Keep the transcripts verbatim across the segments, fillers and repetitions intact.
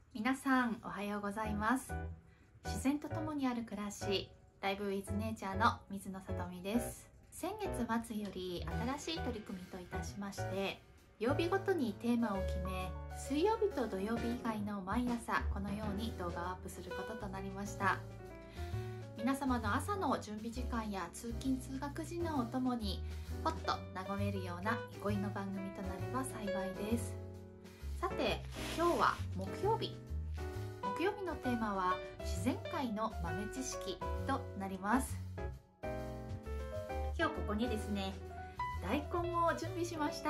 皆さんおはようございます。自然とともにある暮らし、ライブウィズネイチャーの水野さとみです。先月末より新しい取り組みといたしまして、曜日ごとにテーマを決め、水曜日と土曜日以外の毎朝このように動画をアップすることとなりました。皆様の朝の準備時間や通勤通学時のお供にほっと和めるような憩いの番組となれば幸いです。さて、今日は木曜日。木曜日のテーマは自然界の豆知識となります。今日ここにですね、大根を準備しました。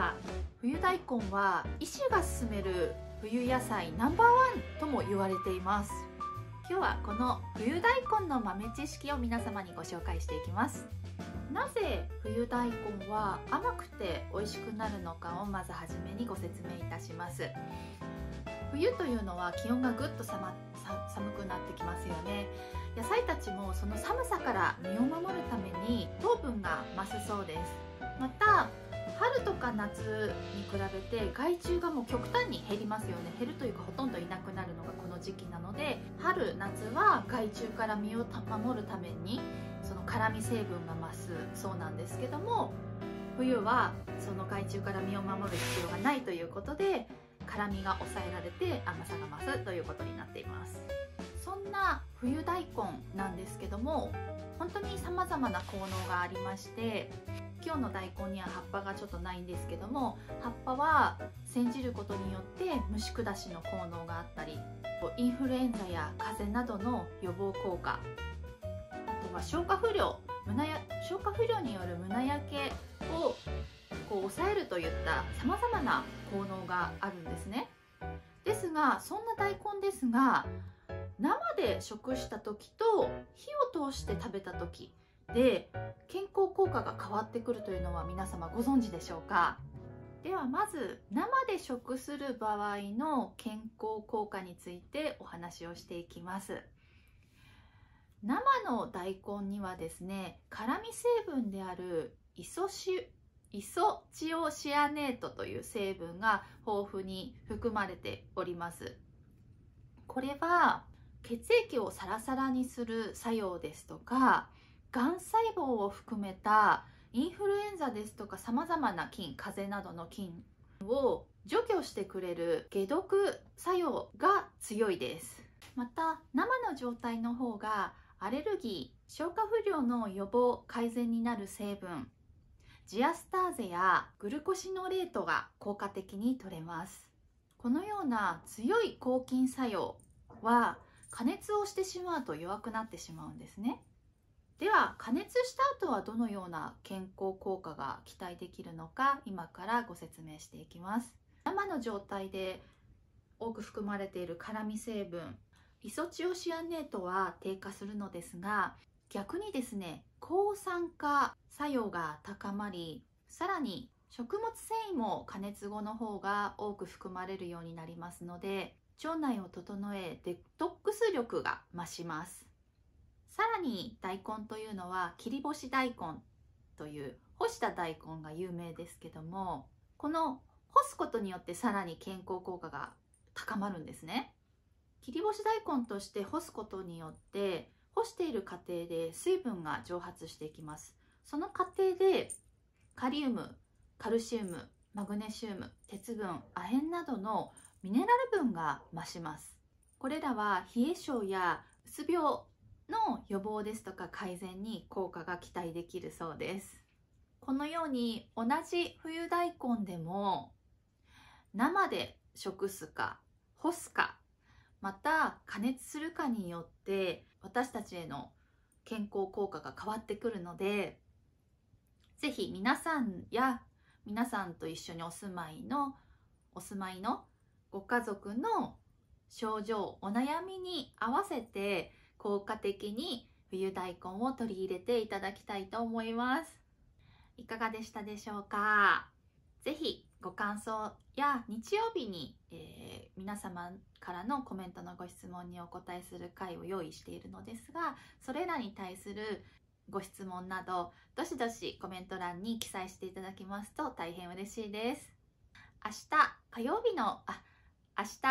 冬大根は医師が勧める冬野菜ナンバーワンとも言われています。今日はこの冬大根の豆知識を皆様にご紹介していきます。なぜ冬大根は甘くて美味しくなるのかをまずはじめにご説明いたします。冬というのは気温がぐっと寒くなってきますよね。野菜たちもその寒さから身を守るために糖分が増すそうです。また春とか夏に比べて害虫がもう極端に減りますよね。減るというかほとんどいなくなるのがこの時期なので、春夏は害虫から身を守るためにその辛み成分が増すそうなんですけども、冬はその害虫から身を守る必要がないということで辛みが抑えられて甘さが増すということになっています。そんな冬大根なんですけども、本当に様々な効能がありまして、今日の大根には葉っぱがちょっとないんですけども、葉っぱは煎じることによって虫下しの効能があったり、インフルエンザや風邪などの予防効果、あとは消化不良胸や消化不良による胸焼けをこう抑えるといったさまざまな効能があるんですね。ですが、そんな大根ですが、生で食した時と火を通して食べた時で健康効果が変わってくるというのは皆様ご存知でしょうか。ではまず生で食する場合の健康効果についてお話をしていきます。生の大根にはですね、辛み成分であるイソシイソチオシアネートという成分が豊富に含まれております。これは血液をサラサラにする作用ですとか、がん細胞を含めたインフルエンザですとかさまざまな菌、風邪などの菌を除去してくれる解毒作用が強いです。また生の状態の方がアレルギー、消化不良の予防改善になる成分ジアスターゼやグルコシノレートが効果的に取れます。このような強い抗菌作用は加熱をしてしまうと弱くなってしまうんですね。では加熱した後はどのような健康効果が期待できるのか、今からご説明していきます。生の状態で多く含まれている辛み成分イソチオシアネートは低下するのですが、逆にですね、抗酸化作用が高まり、さらに食物繊維も加熱後の方が多く含まれるようになりますので、腸内を整えデトックス力が増します。さらに大根というのは切り干し大根という干した大根が有名ですけども、この干すことによってさらに健康効果が高まるんですね。切り干し大根として干すことによって干している過程で水分が蒸発していきます。その過程でカリウム、カルシウム、マグネシウム、鉄分、亜鉛などのミネラル分が増します。これらは冷え性やうつ病の予防ですとか改善に効果が期待できるそうです。このように同じ冬大根でも生で食すか干すか、また加熱するかによって私たちへの健康効果が変わってくるので、ぜひ皆さんや皆さんと一緒にお住まいのお住まいのご家族の症状、お悩みに合わせて効果的に冬大根を取り入れていただきたいと思います。いかがでしたでしょうか。ぜひご感想や日曜日に、えー、皆様からのコメントのご質問にお答えする回を用意しているのですが、それらに対するご質問などどしどしコメント欄に記載していただきますと大変嬉しいです。明日火曜日のあ明日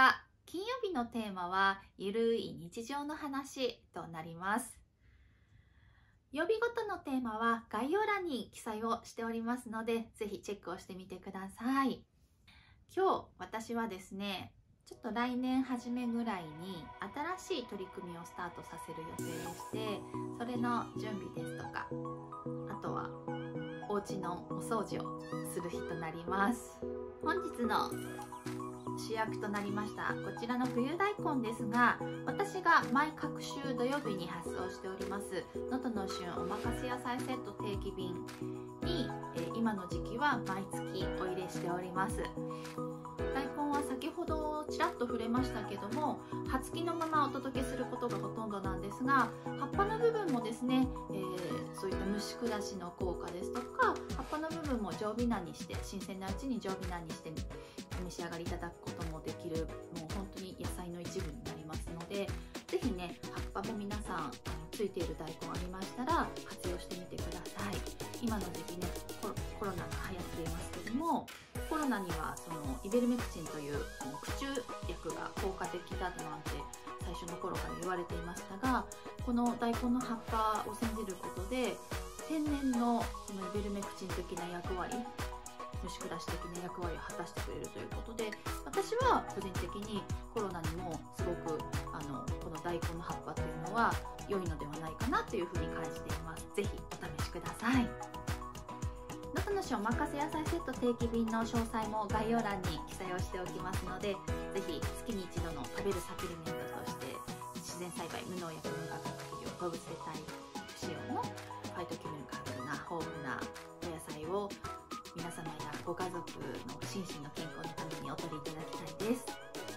金曜日のテーマはゆるい日常の話となります。曜日ごとのテーマは概要欄に記載をしておりますので、ぜひチェックをしてみてください。今日私はですね、ちょっと来年初めぐらいに新しい取り組みをスタートさせる予定でして、それの準備ですとか、あとはお家のお掃除をする日となります。本日の主役となりましたこちらの冬大根ですが、私が毎各週土曜日に発送しております能登の旬おまかせ野菜セット定期便に、えー、今の時期は毎月お入れしております。大根は先ほどちらっと触れましたけども、葉付きのままお届けすることがほとんどなんですが、葉っぱの部分もですね、えー、そういった蒸し下しの効果ですとか、葉っぱの部分も常備菜にして、新鮮なうちに常備菜にしてお召し上がりいただくこともできる、もう本当に野菜の一部になりますので、ぜひね、葉っぱも皆さんついている大根ありましたら活用してみてください。今の時期ね、コロ、コロナが流行っていますけども、コロナにはそのイベルメクチンという駆虫薬が効果的だなんて最初の頃から言われていましたが、この大根の葉っぱを煎じることで天然のそのイベルメクチン的な役割、虫下し的な役割を果たしてくれるということで、私は個人的にコロナにもすごくあのこの大根の葉っぱというのは良いのではないかなというふうに感じています。ぜひお試しください。能登の旬おまかせ野菜セット定期便の詳細も概要欄に記載をしておきますので、ぜひ月に一度の食べるサプリメントとして自然栽培無農薬無化学肥料動物性タイプ使用のファイトケミカルな豊富なお野菜を皆様やご家族の心身の健康のためにお取りいただきたいです。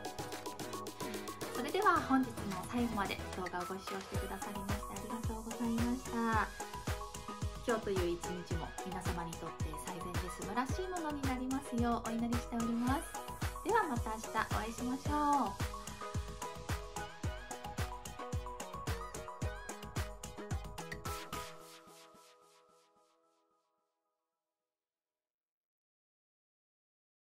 それでは本日も最後まで動画をご視聴してくださりましてありがとうございました。今日という一日も皆様にとって最善で素晴らしいものになりますようお祈りしております。ではまた明日お会いしましょう。